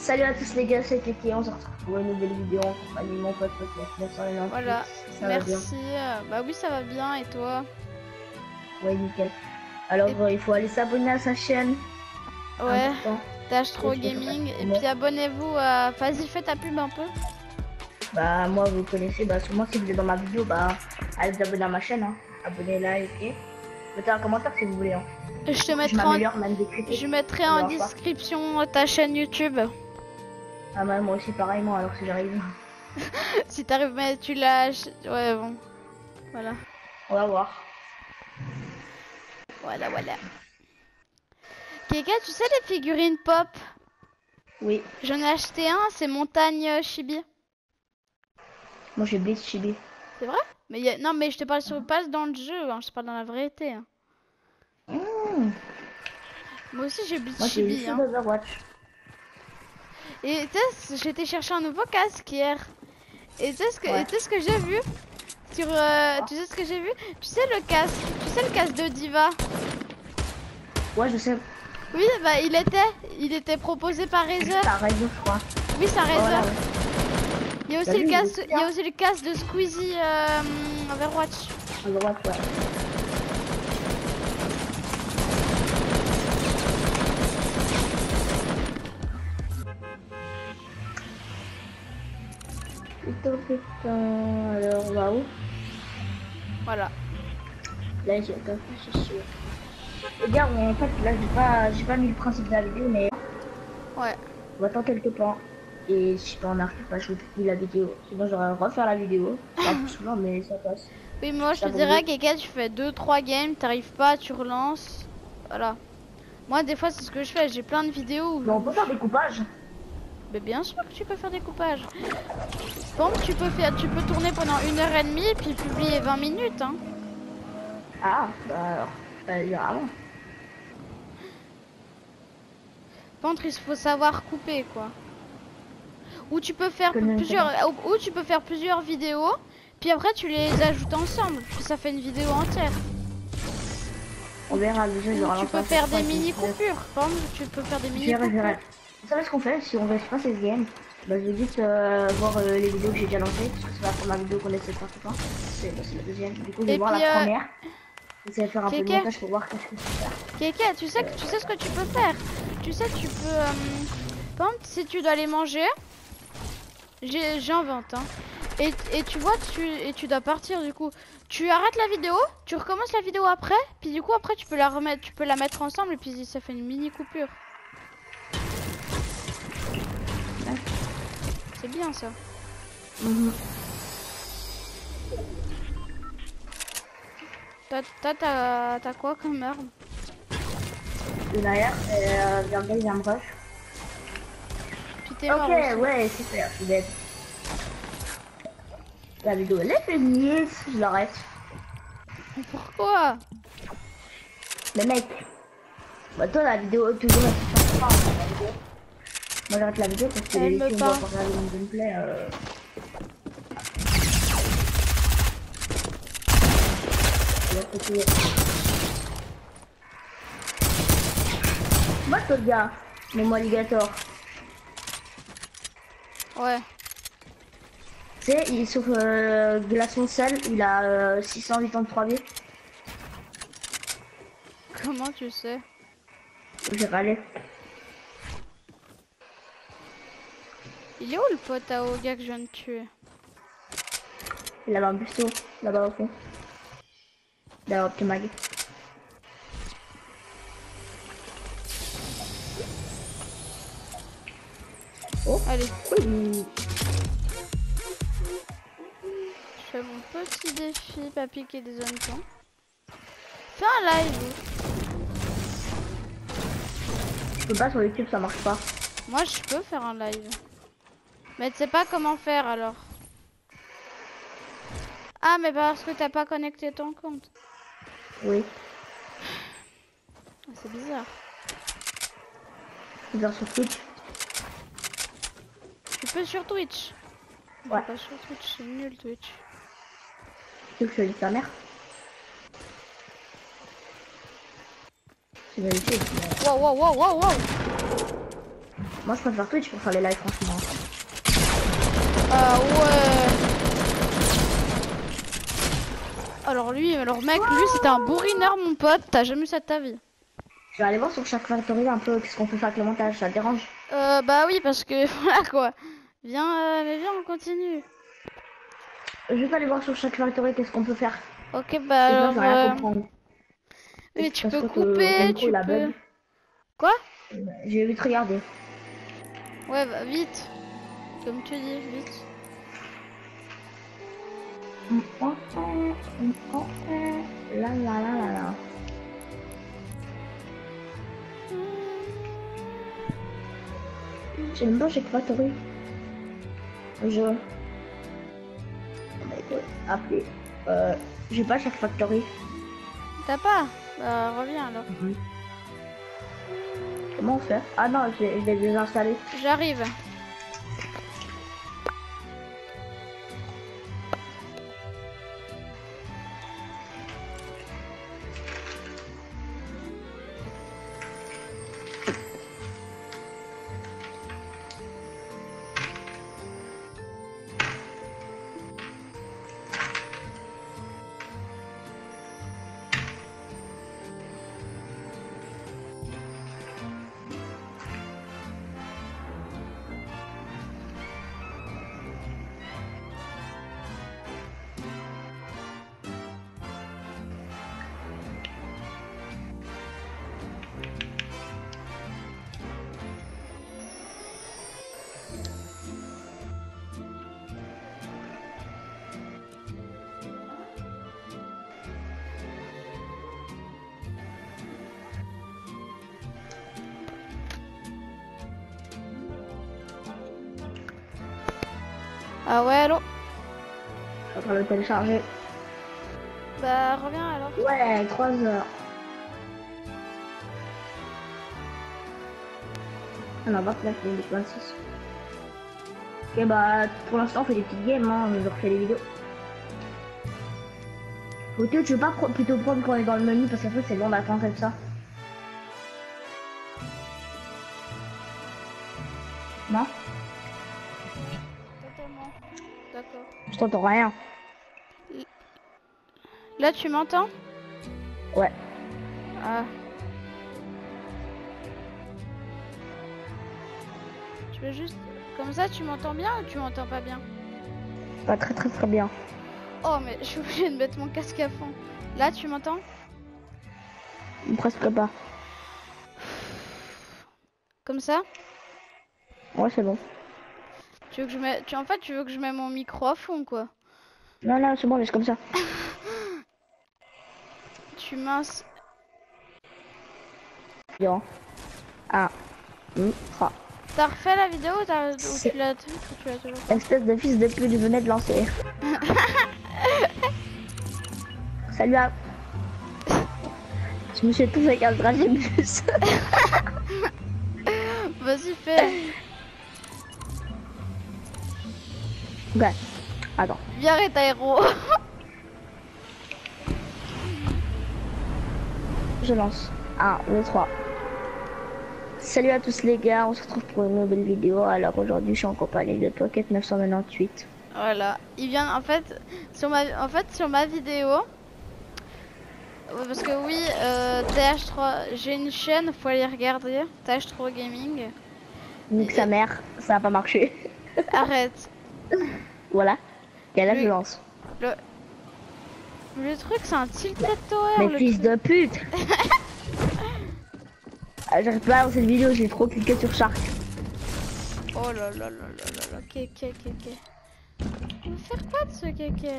Salut à tous les gars, c'est Kiki, on se retrouve pour une nouvelle vidéo en compagnie de mon pote Podcast. Voilà, ça merci. Bah oui, ça va bien, et toi? Ouais, nickel. Alors, il faut aller s'abonner à sa chaîne. Ouais, Important. Tastro Gaming. Et puis abonnez-vous à... Vas-y, fais ta pub un peu. Bah, moi, vous connaissez, bah, sûrement si vous êtes dans ma vidéo, bah, allez vous abonner à ma chaîne. Hein. Abonnez-la, ok. Mettez un commentaire si vous voulez. Hein. Je te mettrai en... même des critiques. Je mettrai en description ta chaîne YouTube. Ah, bah, moi aussi, pareillement, alors si j'arrive. Si t'arrives, mais tu lâches. Ouais, bon. Voilà. On va voir. Voilà. Keka, tu sais les figurines pop? Oui. J'en ai acheté un, c'est Montagne Chibi. Moi, j'ai Blitz Chibi. C'est vrai? Mais non, mais je te parle sur pas dans le jeu, hein, je te parle dans la vérité. Hein. Moi aussi j'ai Blitz Chibi. Hein. Et tu sais, j'étais chercher un nouveau casque hier. Et tu sais ce que j'ai vu sur tu sais ce que j'ai vu? Tu sais le casque de Diva? Ouais, je sais. Oui, bah il était proposé par Razer. Par Razer, je crois. Oui, c'est Razer. Voilà, ouais. Il y a aussi le casque de Squeezie Overwatch. Overwatch, ouais. Putain, alors on va où? Voilà. Là j'ai pas fait, je suis sûr. Les gars, en fait là j'ai pas mis le principe de la vidéo, mais ouais. On va attendre quelques temps. Et si on n'arrive pas, je vais la vidéo. Sinon j'aurais refaire la vidéo. Pas plus souvent, mais ça passe. Oui, moi je te dirais Keka, tu fais 2-3 games, t'arrives pas, tu relances. Voilà. Moi des fois c'est ce que je fais, j'ai plein de vidéos où... Mais on peut faire des coupages. Mais bien sûr que tu peux faire des coupages. Bon, tu peux tourner pendant 1h30 et puis publier 20 minutes. Hein. Ah, bah alors, vraiment. Par contre, il faut savoir couper quoi. Ou tu peux faire plusieurs vidéos, puis après tu les ajoutes ensemble, puis ça fait une vidéo entière. On verra déjà. Tu peux faire des mini coupures. Par exemple, tu peux faire des mini coupures. Vous savez ce qu'on fait si on reste pas 16 games? Bah je vais vite voir les vidéos que j'ai déjà lancées, parce que c'est la première vidéo qu'on essaie de faire tout le temps. C'est la deuxième. Du coup je vais voir la première. Essayer de faire un peu de montage pour voir qu'est-ce que je peux faire. Keka, tu sais ce que tu peux faire. Tu sais, tu peux... Par exemple, si tu dois aller manger, j'invente. Hein. Et tu vois, tu dois partir du coup. Tu arrêtes la vidéo, tu recommences la vidéo après, puis du coup après tu peux la remettre, tu peux la mettre ensemble et puis ça fait une mini coupure. C'est bien ça. T'as quoi comme arme? Derrière, Virgil vient me rush. Puis t'es mort ok, aussi. Ouais, super, je suis dead. La vidéo elle est finie, je l'arrête. Pourquoi? Mais mec, bah toi la vidéo toujours est pas la vidéo. Moi j'arrête la vidéo parce que si on voit pas regarder mon gameplay moi ce gars, mon alligator. Ouais. Tu sais, il sauf glaçon sel, il a 683 vies. Comment tu sais? J'ai râlé. Il est où le pote à Oga que je viens de tuer? Il avait un busto, là-bas au fond. D'ailleurs, petit mag. Oh, allez. Oui. Je fais mon petit défi, pas piquer des hannetons. Fais un live. Je peux pas sur YouTube, ça marche pas. Moi, je peux faire un live. Mais tu sais pas comment faire alors. Ah, mais parce que t'as pas connecté ton compte. Oui. C'est bizarre. Bizarre sur Twitch. Tu peux sur Twitch. Ouais. Pas sur Twitch, c'est nul Twitch. Tu veux que je dise ta mère? C'est vérifié. Wow. Moi je préfère Twitch pour faire les lives franchement. Ah ouais. Alors mec, lui c'était un bourrineur mon pote, t'as jamais eu ça de ta vie. Je vais aller voir sur chaque factory un peu qu'est-ce qu'on peut faire avec le montage, ça te dérange? Bah oui parce que voilà quoi. Viens, mais viens on continue. Je vais aller voir sur chaque factory qu'est-ce qu'on peut faire. Ok bah alors... Je vais rien comprendre. Mais tu peux que couper, tu la peux... bug. Quoi? J'ai vite regarder. Ouais bah vite. Comme tu dis, vite. La la la la la. J'ai même pas chaque factory. Appeler. J'ai pas chaque factory. T'as pas? Bah reviens alors. Comment on fait? Ah non, je l'ai désinstallé. J'arrive. Ah ouais, allô? Je suis en train de le télécharger. Bah reviens alors. Ouais, 3 heures. On a 29 minutes 26. Ok bah pour l'instant on fait des petites games, hein, on refait des vidéos. Ok, tu veux pas plutôt prendre quand on est dans le menu parce qu'en fait c'est long d'attendre comme ça. Non? Totalement. D'accord. Je t'entends rien. Là tu m'entends? Ouais. Ah. Je veux juste... Comme ça tu m'entends bien ou tu m'entends pas bien? Pas très bien. Oh mais je suis obligée de mettre mon casque à fond. Là tu m'entends? Presque pas. Comme ça? Ouais c'est bon. Tu veux que je mette... En fait tu veux que je mette mon micro à fond quoi? Non non c'est bon, laisse comme ça. Tu mince. Bien. 1, 2, 3. T'as refait la vidéo ou tu l'as toujours fait? Espèce de fils de pute, je venais de lancer. Salut à... Je me suis tout avec un trajet bus. Vas-y fais. Ok. Attends. Viens arrête aéro. Je lance. 1, 2, 3. Salut à tous les gars, on se retrouve pour une nouvelle vidéo. Alors aujourd'hui je suis en compagnie de Pocket 998. Voilà, il vient en fait sur ma vidéo. Parce que oui, TH3, j'ai une chaîne, faut aller regarder. TH3 Gaming. Nique sa mère, ça n'a pas marché. Arrête. Voilà. Et là je lance. Le truc c'est un tilted tower. Mais fils de pute. J'arrive pas à lancer cette vidéo, j'ai trop cliqué sur Shark. Oh là là là là là là, kéké. On va faire quoi de ce kéké?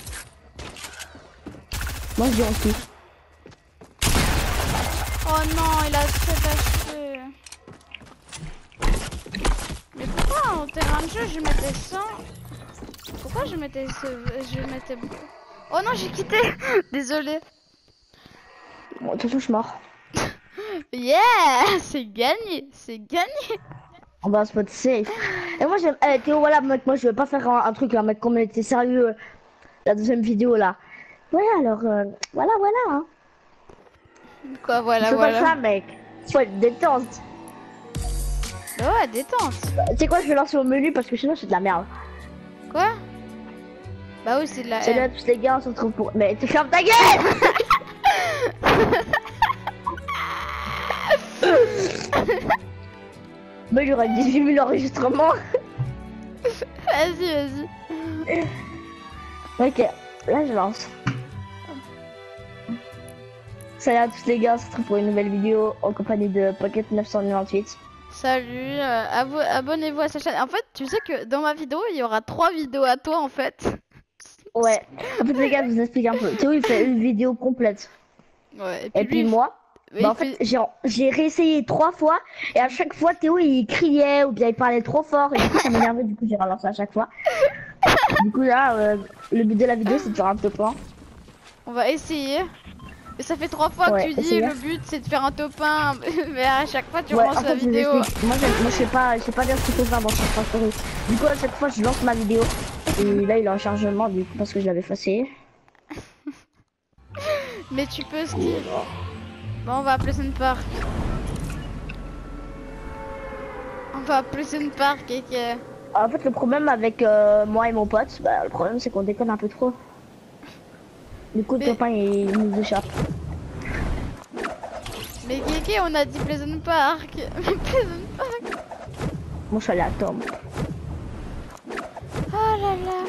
Moi je dis on kiffe. Oh non, il a tout acheté. Mais pourquoi en terrain de jeu je mettais 100? Pourquoi je mettais Oh non, j'ai quitté. Désolé. Bon, de toute façon je suis mort. Yeah, c'est gagné. On va spot safe. Et moi j'aime... Théo, voilà mec, moi je vais pas faire un truc là mec, comme on était sérieux la deuxième vidéo là. Voilà alors, voilà hein. Quoi, voilà. Pas ça mec, faut être détente. Ouais, détente. Tu sais quoi, je vais lancer au menu parce que sinon c'est de la merde. Quoi? Bah oui, c'est de la... C'est là, tous les gars, on se retrouve pour... Mais tu fermes ta gueule. Moi j'aurais 18 000 enregistrements. Vas-y. Ok, là je lance. Salut à tous les gars, on se retrouve pour une nouvelle vidéo en compagnie de Pocket 998. Salut, abonnez-vous à sa chaîne. En fait, tu sais que dans ma vidéo, il y aura 3 vidéos à toi en fait. Ouais, en fait les gars, je vous explique un peu. Théo il fait une vidéo complète. Ouais, Et puis lui, moi, oui, bah, en fait j'ai réessayé 3 fois et à chaque fois Théo il criait ou bien il parlait trop fort et du coup ça m'énervait, du coup j'ai relancé à chaque fois. Du coup là, le but de la vidéo c'est de faire un top 1. On va essayer. Et ça fait 3 fois Ouais, que tu dis essayez. le but c'est de faire un top 1, mais à chaque fois tu Ouais, relances en la fait, je vous vidéo. explique. Moi je sais pas dire ce qu'il faut faire dans cette story. Du coup à chaque fois je lance ma vidéo et là il est en chargement du coup parce que je l'avais effacé. Mais tu peux skip. Bon, on va appeler Sun Park. On va appeler Sun Park et que... En fait le problème avec moi et mon pote, bah, le problème c'est qu'on déconne un peu trop. Du coup le copain il nous échappe. Mais Kéké, on a dit Pleasant Park. Mais Pleasant Park. Moi je suis allé à Tom. Oh là là.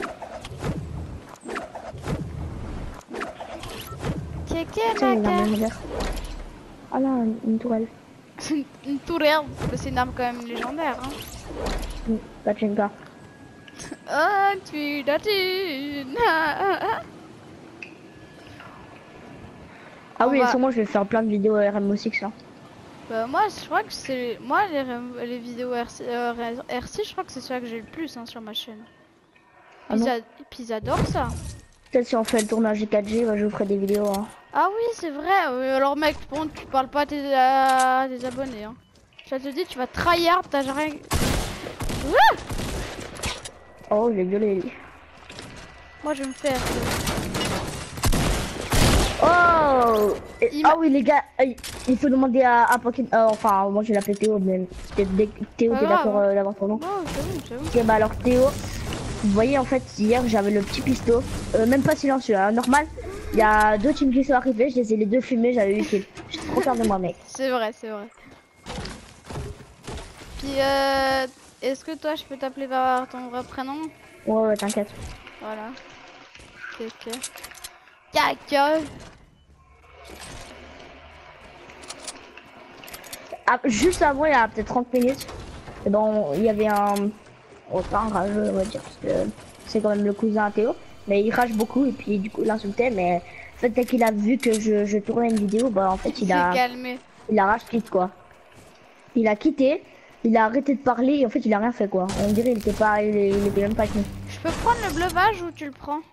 Kéké, Naka. Ah là, une tourelle. Une tourelle. C'est une arme quand même légendaire. Hein. La Jenga. Oh, tu datine. Ah oui, et sûrement je vais faire plein de vidéos RMO6 là. Bah, moi je crois que c'est... Moi les vidéos RC, RC, je crois que c'est ça que j'ai le plus hein, sur ma chaîne. Ah Puis ils adorent ça. Peut-être si on fait le tournage 4G, bah, je vous ferai des vidéos. Hein. Ah oui, c'est vrai. Alors mec, bon, tu parles pas à tes abonnés. Hein. Je te dis, tu vas tryhard, t'as rien... Oh, j'ai gueulé lui. Moi je vais me faire... Oh ah oui les gars, il faut demander à Pocket... enfin, moi je vais l'appeler Théo, mais Théo t'es d'accord d'avoir ton nom. Oh, c'est bon. Ok, bah alors Théo, vous voyez en fait hier j'avais le petit pisto, même pas silencieux, hein, normal. Il y a 2 teams qui sont arrivés, je les ai les 2 fumés, j'avais 8 kills. Je suis trop fier de moi mec. C'est vrai. Puis est-ce que toi je peux t'appeler par ton vrai prénom? Ouais, t'inquiète. Voilà. Caca. Caca. Ah, juste avant, il y a peut-être 30 minutes, bon, il y avait un rageux, on va dire, parce que c'est quand même le cousin à Théo, mais il rage beaucoup et puis du coup il insultait, mais en fait dès qu'il a vu que je tournais une vidéo, bah en fait il a calmé. Il a rage quitte quoi. Il a quitté, il a arrêté de parler et en fait il a rien fait quoi. On dirait il était même pas avec nous. Je peux prendre le bleuvage ou tu le prends?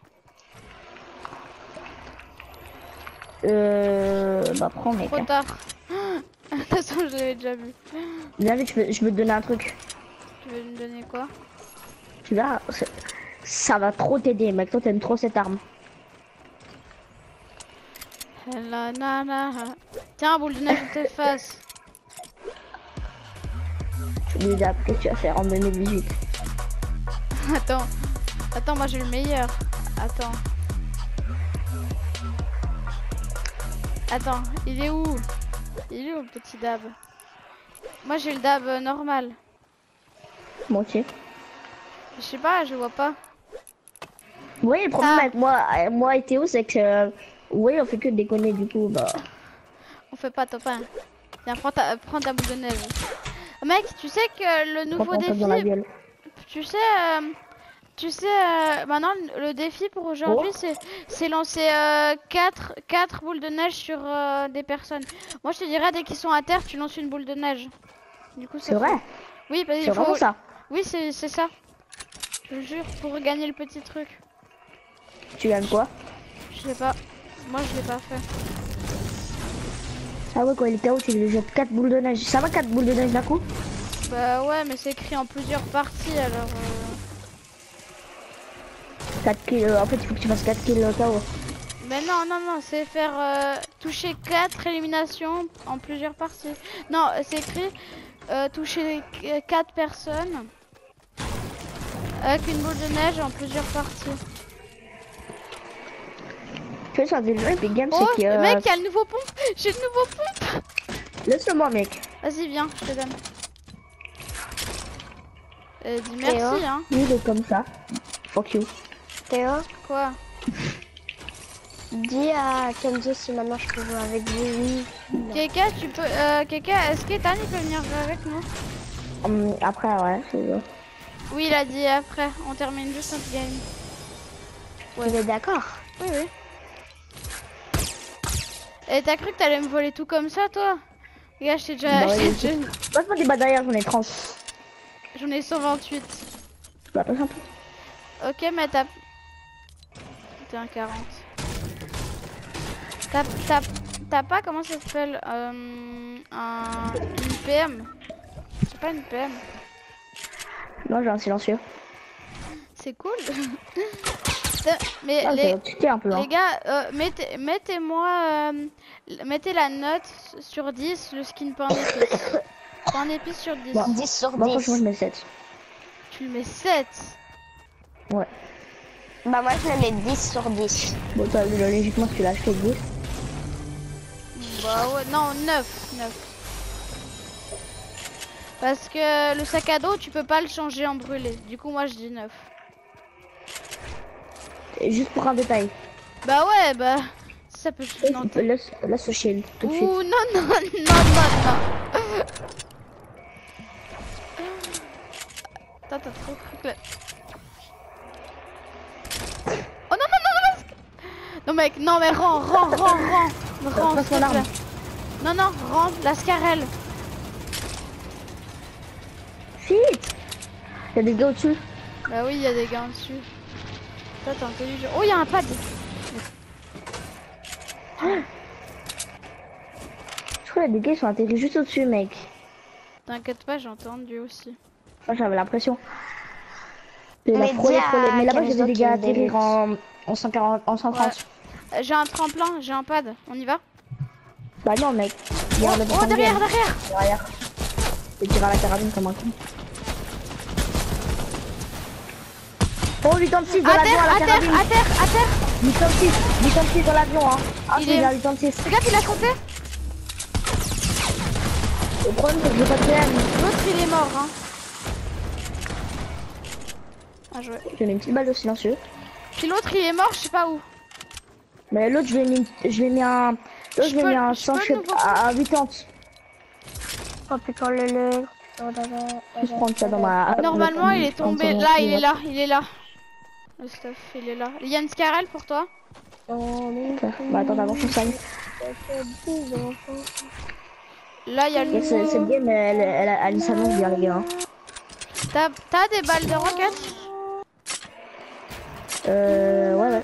Bah prends mec. Trop tard. Attention, je l'avais déjà vu. Viens vite, je veux te donner un truc. Tu veux me donner quoi? Tu vois, ça va trop t'aider mec, toi t'aimes trop cette arme. Tiens, boule de neige de tes faces. Tu lui as appris, tu vas faire en 2018. Attends, moi j'ai le meilleur. Attends, il est où? Il est où le petit dab? Moi j'ai le dab normal. Moi aussi. Je sais pas, je le vois pas. Oui, le problème avec moi et Théo, c'est que oui, on fait que déconner du coup. Bah. On fait pas top 1. Tiens, prends ta boule de neige. Mec, tu sais que le nouveau défi, tu sais, maintenant le défi pour aujourd'hui, c'est lancer 4 boules de neige sur des personnes. Moi, je te dirais dès qu'ils sont à terre, tu lances une boule de neige. Du coup, c'est vrai. Oui, parce qu'il faut ça. Oui, c'est ça. Je jure, pour gagner le petit truc. Tu gagnes quoi? Je sais pas. Moi, je l'ai pas fait. Ah ouais, quand il est KO, tu lui jettes 4 boules de neige. Ça va 4 boules de neige d'un coup? Bah ouais, mais c'est écrit en plusieurs parties alors. 4 kills, en fait il faut que tu fasses 4 kills KO. Mais non, c'est faire toucher 4 éliminations en plusieurs parties. Non, c'est écrit toucher 4 personnes avec une boule de neige en plusieurs parties. Tu sais, ça des Epic Games, Oh, c'est que... mec, il y a le nouveau pompe. J'ai le nouveau pompe. Laisse-le-moi, mec. Vas-y, viens, je te donne. Dis merci, hein. Il est comme ça. Fuck you. Théo, Quoi? dis à Kenzo si maintenant je peux jouer avec lui. Keka, tu peux... Keka, est-ce que Ethan il peut venir jouer avec nous? Après, ouais, c'est bon. Oui, il a dit après. On termine juste notre game. Il est d'accord. Oui, oui. Et t'as cru que t'allais me voler tout comme ça, toi? Regarde, je t'ai déjà... Bah, oui, passe-moi des balles derrière, j'en ai 30. J'en ai 128. Bah, passe un peu. Ok, mais t'as... T'es un 40. T'as pas, comment ça s'appelle, une PM? C'est pas une PM. Non, j'ai un silencieux. C'est cool. Mais Ah, un peu, hein. les gars, mettez-moi... mettez la note sur 10, le skin pain d'épices. Pain d'épices sur 10. Bon. 10 sur 10. Moi, franchement, je mets 7. Tu le mets 7. Ouais. Bah moi je le mets 10 sur 10. Bon, toi, logiquement, tu l'as acheté 10. Bah ouais, non, 9. Parce que le sac à dos, tu peux pas le changer en brûlé. Du coup, moi, je dis 9. Et juste pour un détail. Bah ouais, bah... Ça peut... Non, Laisse ce shield, tout de suite. ouh, non. Attends, t'as trop cru que... Oh non. Non mec, non mais rends, s'il te plaît. Non, rends la scarelle. Vite. Il y a des gars au-dessus. Bah oui, il y a des gars en dessus. Toi, t'es intelligent. Oh, il y a un pad. Je crois que les gars ils sont atterris juste au-dessus, mec. T'inquiète pas, j'ai entendu aussi. Moi j'avais l'impression. Mais Mais là-bas j'ai vu des gars Kenzo qui atterrir en 140, en 130. Ouais. J'ai un tremplin, j'ai un pad. On y va? Bah non, mec. Oh, derrière. Derrière. Et tirer à la carabine comme un con. Oh, 86 dans l'avion à la carabine. À terre. 86 dans l'avion, hein. Ah, Il c'est est- bien 86. Regarde, il a compté. Le problème c'est que j'ai pas de PM. L'autre, il est mort, hein. Ah, joué. J'ai mis une petite balle de silencieux. Puis l'autre, il est mort, je sais pas où. Mais l'autre, je lui ai mis un... L'autre, je lui ai mis un silencieux à 80. Oh putain le... Je prends ça dans ma... Normalement, il est tombé. Là, il est là. Le stuff, il est là. Il y a une scarelle pour toi. Bah attends, d'abord je suis sale. Là, il y a le Cette nouveau. game, elle s'annonce bien, les gars. hein. T'as des balles de roquettes? Ouais.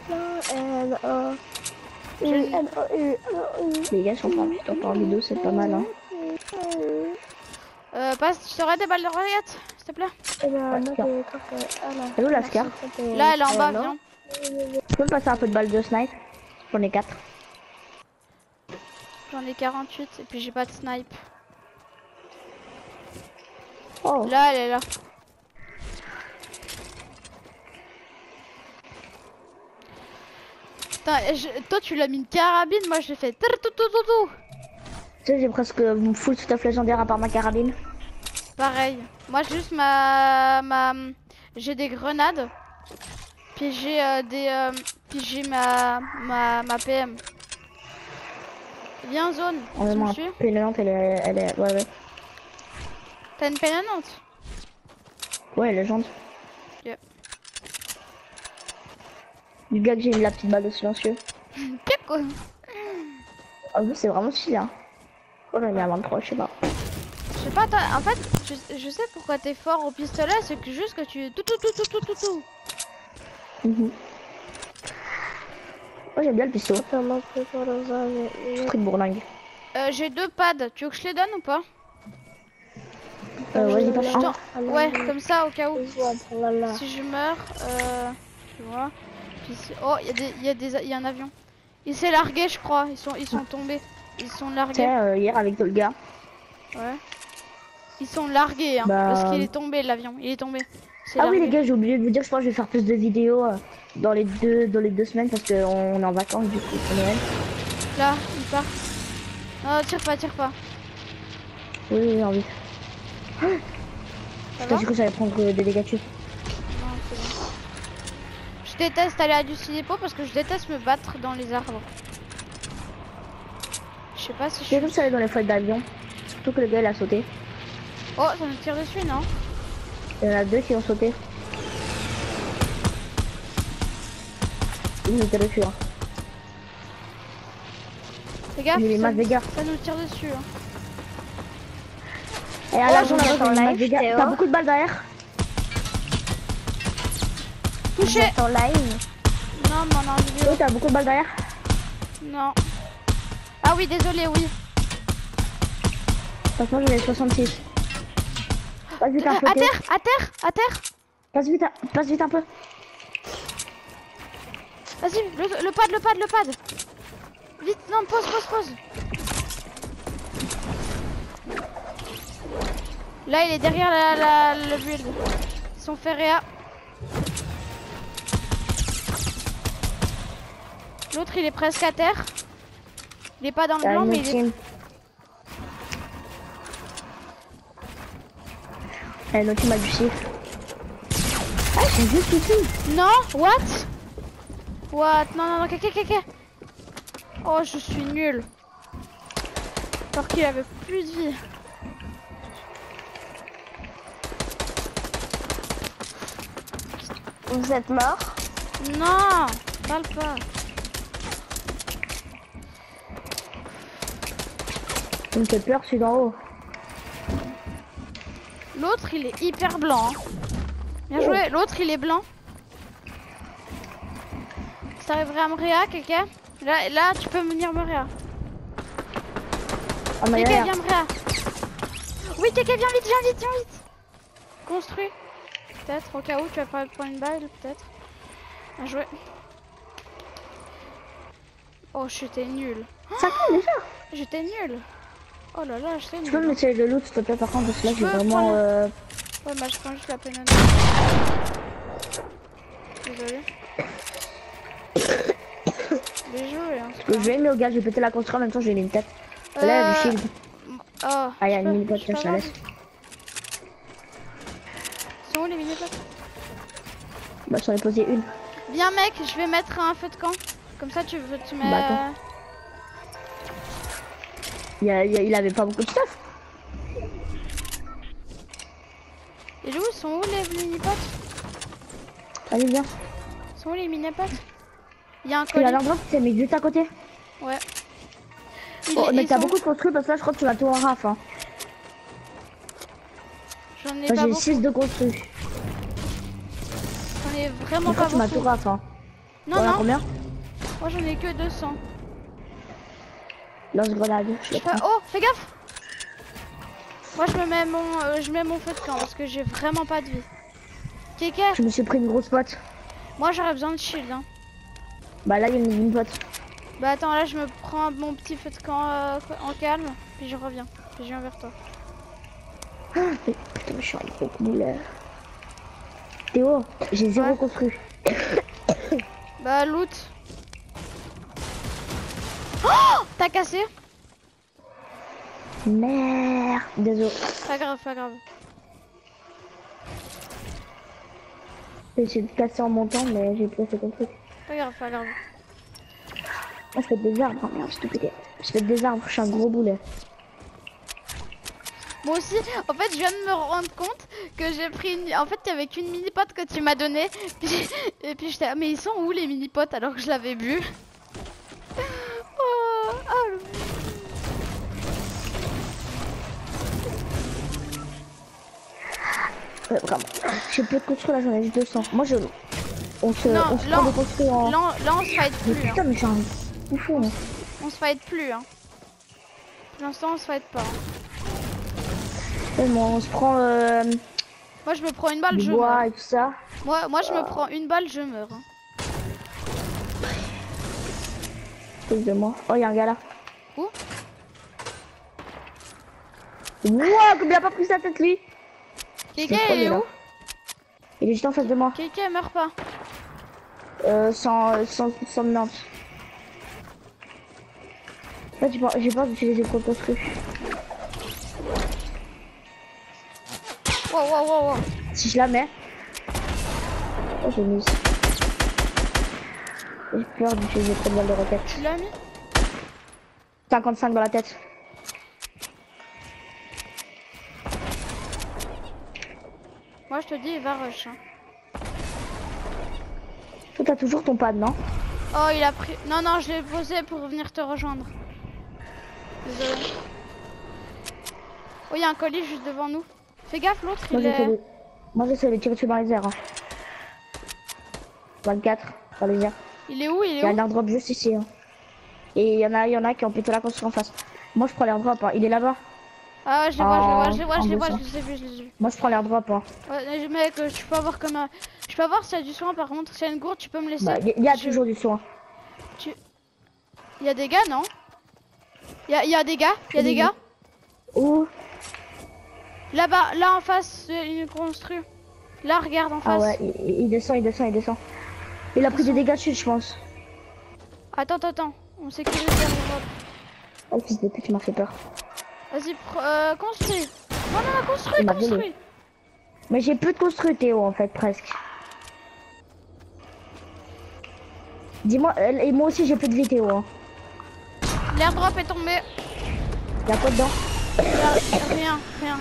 Les gars, si on parle vidéo, c'est pas mal, hein. Tu aurais des balles de roquettes, s'il te plaît? Elle est où la scar? Là, elle est en bas, viens. Tu peux me passer un peu de balles de snipe? J'en ai 4. J'en ai 48 et puis j'ai pas de snipe. Oh. Là, elle est là. Putain, toi tu l'as mis une carabine, moi je l'ai fait tout. Tu sais, j'ai presque full stuff légendaire à part ma carabine. Pareil. Moi j'ai juste j'ai des grenades. Puis j'ai ma PM. Viens en zone. Tu me suis? Pénalante, elle est... Ouais. T'as une pénalante? Ouais, légende. Ok. Du gars que j'ai mis la petite balle de silencieux. Qu'est-ce que... Ah oui, c'est vraiment stylé, hein. Oh, j'en ai mis à 23, je sais pas. Je sais pas, toi, en fait, je sais pourquoi t'es fort au pistolet, c'est que juste que tu... Tout. Moi j'aime bien le pistolet. Truc bourlingue. J'ai 2 pads, tu veux que je les donne ou pas? Ouais, j'ai pas Je faim. ouais, comme ça au cas où. Si je meurs, tu vois. Puis oh, il y a un avion. Il s'est largué, je crois. Ils sont tombés. Ils sont Tu largués. sais, hier avec le gars, Ouais. Ils sont largués, hein, Bah... parce qu'il est tombé l'avion. Il est tombé. Ah oui les gars, j'ai oublié de vous dire, je pense que je vais faire plus de vidéos dans les deux semaines parce qu'on est en vacances du coup pour Noël. Là, il part. Non, tire pas, tire pas. Oui, j'ai envie. Ça Putain, va? j'ai cru que j'allais prendre des dégâts dessus. Non, c'est bon. Je déteste aller à du cinépo parce que je déteste me battre dans les arbres. Je sais pas si je J'ai suis... cru que ça allait dans les feuilles d'avion. Surtout que le gars il a sauté. Oh, ça me tire dessus, non? Il y en a deux qui ont sauté. Ils nous tirent dessus. Hein. Fais gaffe, J'ai les masses dégâts. ça nous tire dessus. Hein. Et à la vous jambe, êtes en live, Théo? t'as beaucoup de balles derrière. Vous Touché. êtes en live? Non, mais on a en vidéo. Oui, t'as beaucoup de balles derrière. Non. Ah oui, désolé, oui. Franchement, j'en ai 66. Passe vite un peu. À Théo. terre, à terre, à terre. Passe vite un peu. Vas-y, le pad. Vite, non, pause. Là, il est derrière le build. Ils sont fait réa. L'autre, il est presque à terre. Il est pas dans le blanc, mais il est... Notre team a du chiffre. Ah, ils sont juste ici. Non, what? Non, caca. Oh, je suis nulle. Alors qu'il avait plus de vie. Vous êtes mort? Non, parle pas. Ça me fait peur, je suis d'en haut. L'autre, il est hyper blanc. Hein. Bien joué. L'autre, il est blanc. Si t'arriverais à me réa, quelqu'un. Là, tu peux venir me réa. Ah, mais Quelqu'un, viens me réa. Oui, quelqu'un, viens vite. Construis. Peut-être, au cas où tu vas pas prendre une balle, peut-être. Bien joué. Oh, j'étais nulle. ça compte déjà. J'étais nulle. Oh là là, j'étais nulle. Tu peux me laisser le loot s'il te plaît par contre parce que là Je j'ai peux vraiment... prendre- Ouais, bah je prends juste la peine. Désolé. Bien joué, hein. Je vais aimer au gars, j'ai pété la construire en même temps j'ai mis une tête. Là du shield. Oh, Ah il y a une mini pote, je peux je la avoir- laisse. Ils sont où les mini-potes? Bah j'en ai posé une. Viens mec, je vais mettre un feu de camp. Comme ça tu mets... Bah, attends. Il avait pas beaucoup de stuff. Et où sont où les mini-potes? Allez viens. Sont où les mini-potes? Il y a un Il colis. y a l'endroit qui s'est mis juste à côté. Ouais. Oh, mais ils t'as sont- beaucoup de construits parce que là je crois que tu vas tout en raf. Hein. J'en ai Moi pas j'ai beaucoup. 6 de construits. J'en ai vraiment Je crois pas que tu m'as tout beaucoup. raf. Hein. Non, Voilà, non. combien? Moi j'en ai que 200. Lance-grenade, je le prends. Oh, fais gaffe! Moi je me mets je mets mon feu de camp parce que j'ai vraiment pas de vie. Kéké, Je me suis pris une grosse pote. moi j'aurais besoin de shield. Hein. Bah là il y a une pote. Bah attends, là je me prends mon petit feu de camp en calme, puis je reviens. Puis je viens vers toi. Ah, putain, je suis un gros bouleur. Théo, j'ai 0 Ouais. construit. Bah loot. Oh, t'as cassé? Merde, désolé. Pas grave, pas grave. J'ai essayé de casser en montant, mais j'ai plus fait ton truc. Pas grave, pas grave. Moi je fais des arbres, oh, merde, stupide. Je fais des arbres, je suis un gros boulet. Moi aussi, en fait, je viens de me rendre compte que j'ai pris une... En fait, il y avait qu'une mini-pote que tu m'as donnée. Et puis j'étais... Mais ils sont où les mini-potes alors que je l'avais bu? Oh, oh, le... Ouais, vraiment. J'ai peu de construits là, j'en ai juste 200. Moi je... On se Non, prend des construits en... Là, on se fight Mais plus. Hein. putain, mais j'ai un bouffon. Là. On se fight plus. Hein. Pour l'instant, on se fight pas. Hein. Ouais, moi, on se prend Moi, je me prends une balle, du je bois meurs. et tout ça. Moi, je me prends une balle, je meurs. Hein. Cause de moi. Oh, il y a un gars là. Où? Wouah, comme il a pas pris sa tête lui. Kéké, il est où? Il est juste en face de moi. Kéké, meurs pas. 190. Là, j'ai peur d'utiliser le construit. Wow. Si je la mets. Oh, j'ai mis. J'ai peur d'utiliser trop de balles de roquette. Tu l'as mis? 55 dans la tête. Moi je te dis, il va rush. Hein. Toi, t'as toujours ton pad, non? Oh, il a pris. Non, je l'ai posé pour venir te rejoindre. Désolé. Oh, il y a un colis juste devant nous. Fais gaffe, l'autre il est. Moi j'essaie de tirer dessus dans les airs. Hein. 24 dans les airs. Il est où? Il y a un airdrop juste ici. Hein. Et il y en a qui ont pété la construction en face. Moi je prends l'airdrop. Hein. Il est là-bas. Ah, je les vois, je les ai vus. Moi je prends l'airdrop. Hein. Ouais, mec, je peux avoir comme un. Je peux avoir s'il y a du soin par contre. S'il y a une gourde, tu peux me laisser. Bah, il y a toujours du soin. Il y a des gars, non? Il y a des gars. Où? Là-bas, là en face, il construit. Là, regarde en face. Ah ouais, il descend. Il a pris des dégâts dessus, je pense. Attends. On sécurise l'airdrop. Oh fils de pute, tu m'as fait peur. Vas-y, construis. Non, construis. Mais j'ai plus de construit, Théo, en fait, presque. Dis-moi, et moi aussi j'ai plus de vie, Théo. Hein. L'airdrop est tombé. Y'a quoi dedans? Rien.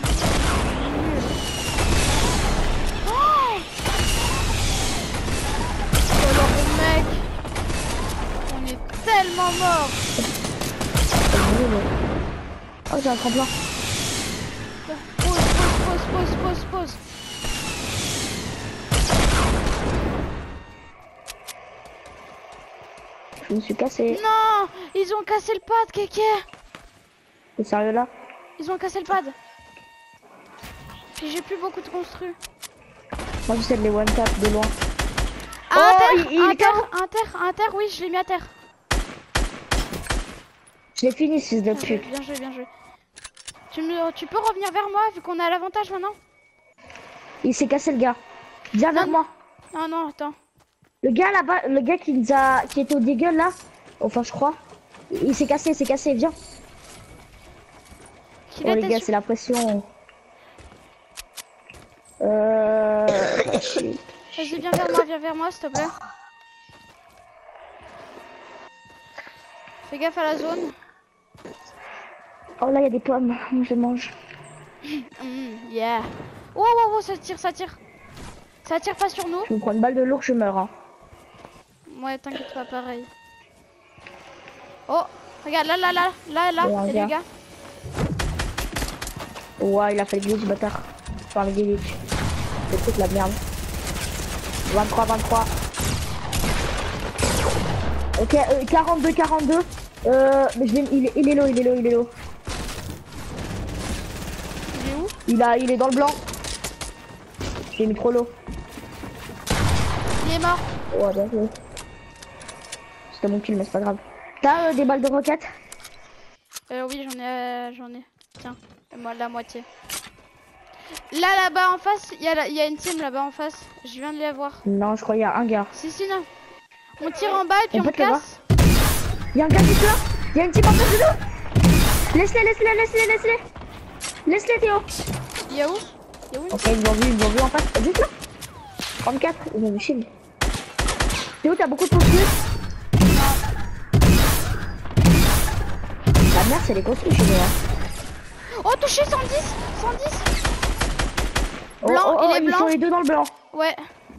Oh alors mec, on est tellement mort. Oh, j'ai un tremplin. Pause. Je me suis cassé. Non, ils ont cassé le pad, Kéké. T'es sérieux là? Ils ont cassé le pad. Puis j'ai plus beaucoup de construits. Moi j'essaie de les one tap de loin. Inter, oui, je l'ai mis à terre. Je l'ai fini, fils de pute. Bien joué. Tu peux revenir vers moi vu qu'on a l'avantage maintenant? Il s'est cassé le gars. Viens vers moi. Non, attends. Le gars là-bas, le gars qui était au dégueule là, enfin je crois, il s'est cassé, viens. Oh les gars, c'est la pression. Vas-y, viens vers moi, s'il te plaît. Fais gaffe à la zone. Oh là, il y a des pommes, je mange. Yeah. Wow, ça tire. Ça tire pas sur nous. Je me prends une balle de lourd, je meurs. Hein. Ouais, t'inquiète pas, pareil. Oh, regarde, là, il y a des gars. Ouais, il a fait le glitch, bâtard. Enfin, le glitch. C'est toute la merde. 23. Ok, 42. Mais il est low. Il est où? Il est dans le blanc. J'ai mis trop l'eau. Il est mort. Ouais, bien joué. C'était mon kill, mais c'est pas grave. T'as des balles de roquette? Oui, j'en ai. Tiens, moi la moitié. Là-bas en face, il y a une team là-bas en face. Je viens de les voir. Non, je crois qu'il y a un gars. Si, non. On tire en bas et puis on casse. Il y a un gars qui pleure. Il y a une team en face de nous. Laisse-les. Laisse-les, Théo. Il y a où? Ok, ils m'ont vu en face. Juste là. 34, ils m'ont vu shield. Théo, t'as beaucoup de construits? La merde, c'est les construits chez nous. Hein. Oh, touché 110. Blanc, il est blanc. Ils sont les deux dans le blanc. Ouais.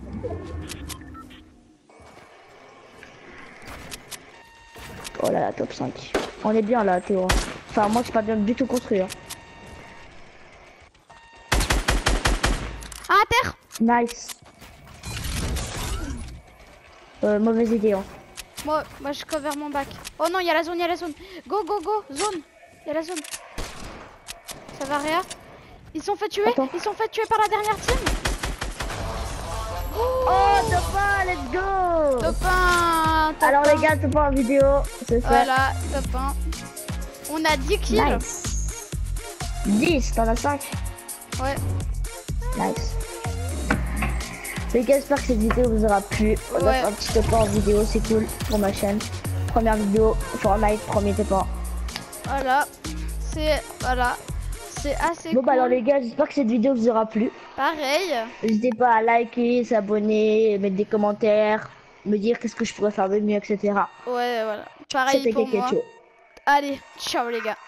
Oh là là, top 5. On est bien là, Théo. Enfin, moi, je suis pas bien du tout construit. Hein. À terre. Nice. Mauvaise idée. Hein. Moi, je cover mon bac. Oh non, il y a la zone. Go, zone. Il y a la zone. Ça va rien. Ils sont fait tuer. Attends. Ils sont fait tuer par la dernière team. Oh, top 1, let's go. Top 1. Alors les gars, top 1 en vidéo. C'est ça. Voilà, top 1. On a 10 kills. Nice. 10, t'en as 5. Ouais. Nice. Les gars, j'espère que cette vidéo vous aura plu. On a fait un petit top en vidéo, c'est cool pour ma chaîne. Première vidéo, Fortnite, premier top. Voilà. C'est assez bon cool. Bah alors les gars, j'espère que cette vidéo vous aura plu. Pareil. N'hésitez pas à liker, s'abonner, mettre des commentaires, me dire qu'est-ce que je pourrais faire de mieux, etc. Ouais, voilà. Pareil pour moi. Allez, ciao les gars.